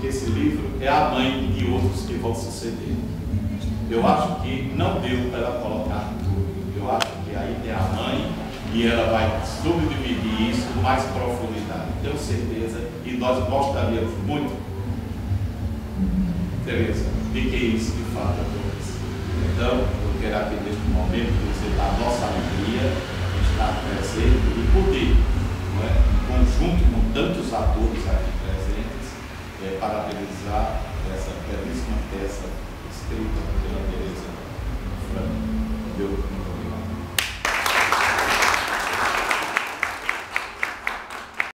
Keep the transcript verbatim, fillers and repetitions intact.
que esse livro é a mãe de outros que vão suceder. Eu acho que não deu para ela colocar tudo. Eu acho que aí tem a mãe e ela vai subdividir isso com mais profundidade. Tenho certeza, e nós gostaríamos muito, Tereza, de que isso de fato aconteça. Então, eu quero aqui neste momento dizer a nossa alegria de estar presente e poder, não é, em conjunto com tantos atores aqui presentes, é, parabenizar essa belíssima peça escrita pela Tereza Franco.